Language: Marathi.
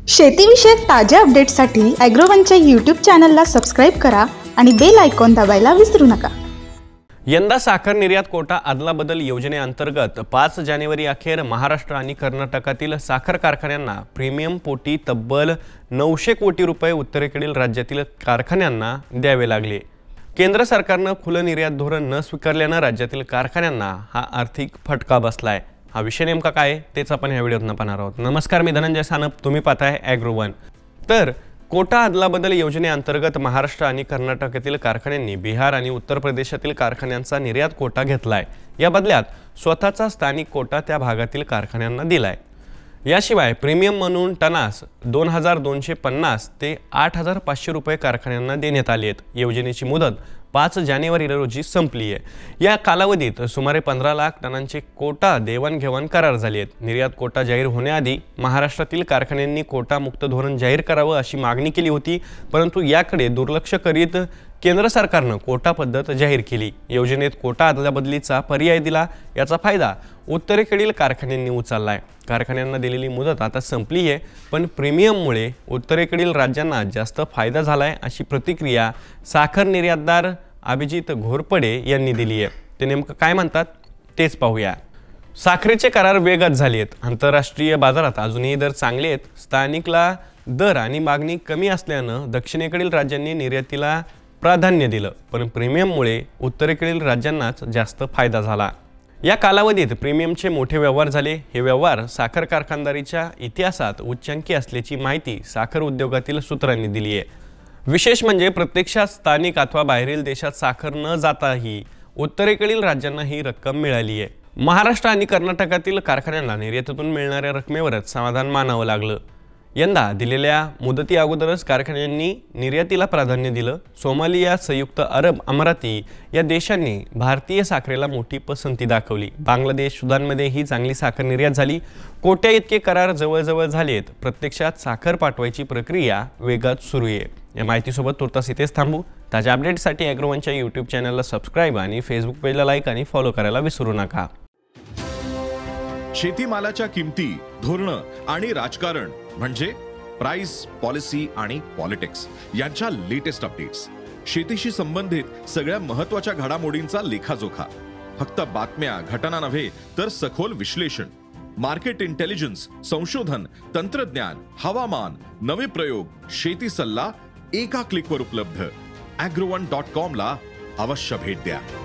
शेतीविषयक ताज्या अपडेट्ससाठी ॲग्रोवनच्या यूट्यूब चॅनलला सबस्क्राईब करा आणि बेल आयकॉन दाबायला विसरू नका। यंदा साखर निर्यात कोटा अदलाबदल योजनेअंतर्गत 5 जानेवारी अखेर महाराष्ट्र आणि कर्नाटकातील साखर कारखान्यांना प्रीमियम पोटी तब्बल 900 कोटी रुपये उत्तरेकडील राज्यातील कारखान्यांना द्यावे लागले। केंद्र सरकारने खुलं निर्यात धोरण न स्वीकारल्याने राज्यातील कारखान्यांना हा आर्थिक फटका बसलाय। हा विषय नेमका काय तेच आपण या व्हिडिओत पाहणार आहोत। नमस्कार, मी धनंजय सानप, तुम्ही पाहताय ॲग्रोवन। तर कोटा अदलाबदल योजनेअंतर्गत महाराष्ट्र आणि कर्नाटकातील कारखान्यांनी बिहार आणि उत्तर प्रदेशातील कारखान्यांचा निर्यात कोटा घेतलाय। या बदल्यात स्वतःचा स्थानिक कोटा त्या भागातील कारखान्यांना दिलाय। याशिवाय प्रीमियम म्हणून टनास 2250 ते 8500 रुपये कारखान्यांना देण्यात आले आहेत। योजनेची मुदत 5 जानेवारी रोजी संपली आहे। या कालावधीत सुमारे 15 लाख टनांचे कोटा देवाणघेवाण करार झाले आहेत। निर्यात कोटा जाहीर होण्याआधी महाराष्ट्रातील कारखान्यांनी कोटा मुक्त धोरण जाहीर करावं अशी मागणी केली होती, परंतु याकडे दुर्लक्ष करीत केंद्र सरकारने कोटा पद्धत जाहीर केली। योजनेत कोटा अदलाबदलीचा पर्याय दिला। याचा फायदा उत्तरेकडील कारखान्यांनी उचललाय। कारखान्यांना दिलेली मुदत आता संपली आहे, पण प्रीमियममुळे उत्तरेकडील राज्यांना जास्त फायदा झालाय अशी प्रतिक्रिया साखर निर्यातदार अभिजित घोरपडे यांनी दिली आहे। ते नेमकं काय म्हणतात तेच पाहूया। साखरेचे करार वेगात झाले आहेत। आंतरराष्ट्रीय बाजारात अजूनही दर चांगले आहेत। स्थानिकला दर आणि मागणी कमी असल्याने दक्षिणेकडील राज्यांनी निर्यातीला प्राधान्य दिलं, पण प्रीमियममुळे उत्तरेकडील राज्यांनाच जास्त फायदा झाला। या कालावधीत प्रीमियमचे मोठे व्यवहार झाले। हे व्यवहार साखर कारखानदारीच्या इतिहासात उच्चांकी असल्याची माहिती साखर उद्योगातील सूत्रांनी दिली आहे। विशेष म्हणजे प्रत्यक्षात स्थानिक अथवा बाहेरील देशात साखर न जाताही उत्तरेकडील राज्यांना ही रक्कम मिळाली आहे। महाराष्ट्र आणि कर्नाटकातील कारखान्यांना निर्यातीतून मिळणाऱ्या रकमेवरच समाधान मानावं लागलं। यंदा दिलेल्या मुदती अगोदरच कारखान्यांनी निर्यातीला प्राधान्य दिलं। सोमालिया, संयुक्त अरब अमिराती या देशांनी भारतीय साखरेला मोठी पसंती दाखवली। बांगलादेश, सुदानमध्ये ही चांगली साखर निर्यात झाली। कोट्या इतके करार जवळजवळ झालेत। प्रत्यक्षात साखर पाठवायची प्रक्रिया वेगात सुरू आहे। या माहितीसोबत तुर्तास इथेच थांबू। ताज्या अपडेट्ससाठी ॲग्रोवनच्या यूट्यूब चॅनलला सबस्क्राईब आणि फेसबुक पेजला लाईक आणि फॉलो करायला विसरू नका। शेतीमालाच्या किमती, धोरणं आणि राजकारण म्हणजे प्राइस, पॉलिसी आणि पॉलिटिक्स यांच्या लेटेस्ट अपडेट्स, शेतीशी संबंधित सगळ्या महत्त्वाच्या घडामोडींचा लेखाजोखा, फक्त बातम्या, घटना नव्हे तर सखोल विश्लेषण, मार्केट इंटेलिजन्स, संशोधन, तंत्रज्ञान, हवामान, नवे प्रयोग, शेती सल्ला एका क्लिकवर उपलब्ध। agrowon.com ला अवश्य भेट द्या।